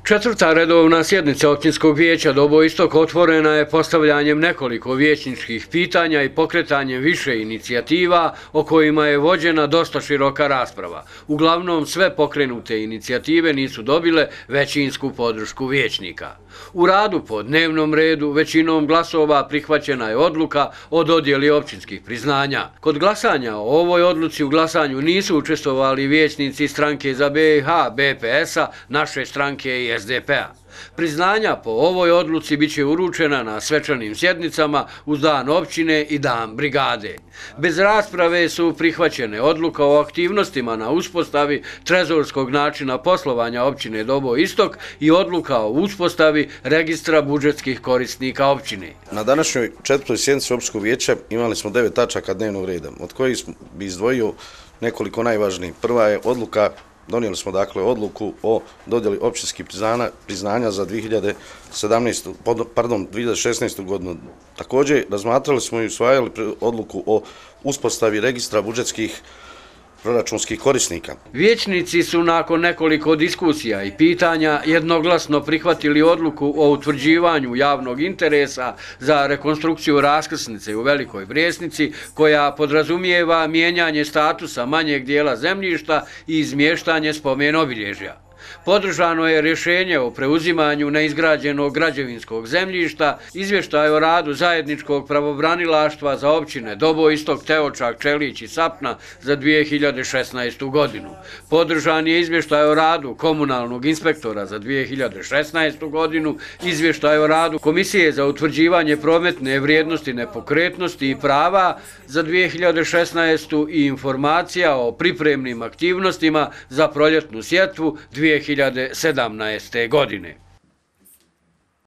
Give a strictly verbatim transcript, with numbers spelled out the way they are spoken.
Četvrta redovna sjednica općinskog vijeća Dobo Istok otvorena je postavljanjem nekoliko vijećničkih pitanja i pokretanjem više inicijativa o kojima je vođena dosta široka rasprava. Uglavnom sve pokrenute inicijative nisu dobile većinsku podršku vijećnika. U radu po dnevnom redu većinom glasova prihvaćena je odluka o dodjeli općinskih priznanja. Kod glasanja o ovoj odluci u glasanju nisu učestvovali vijećnici stranke za B i H, B P S-a, naše stranke i S D P-a. Priznanja po ovoj odluci biće uručena na svečanim sjednicama uz dan općine i dan brigade. Bez rasprave su prihvaćene odluka o aktivnostima na uspostavi trezorskog načina poslovanja općine Dobo Istok i odluka o uspostavi registra budžetskih korisnika općine. Na današnjoj četvrtoj sjednici općinskog vijeća imali smo devet tačaka dnevnog reda, od kojih bi izdvojio nekoliko najvažnijih. Prva je odluka. Donijeli smo dakle odluku o dodjeli općinskih priznanja za dvije hiljade sedamnaestu. pardon, dvije hiljade šesnaestu. godinu. Također razmatrali smo i usvajali odluku o uspostavi registra budžetskih proračunskih korisnika. Vijećnici su nakon nekoliko diskusija i pitanja jednoglasno prihvatili odluku o utvrđivanju javnog interesa za rekonstrukciju raskrsnice u Velikoj Brijesnici, koja podrazumijeva mijenjanje statusa manjeg dijela zemljišta i izmještanje spomen obilježja. Podržano je rješenje o preuzimanju neizgrađenog građevinskog zemljišta, izvještaj o radu zajedničkog pravobranilaštva za općine Dobo Istok, Teočak, Čelić i Sapna za dvije hiljade šesnaestu. godinu. Podržan je izvještaj o radu komunalnog inspektora za dvije hiljade šesnaestu. godinu, izvještaj o radu Komisije za utvrđivanje prometne vrijednosti nepokretnosti i prava za dvije hiljade šesnaestu. i informacija o pripremnim aktivnostima za proljetnu sjetvu dvije hiljade sedamnaeste. godine.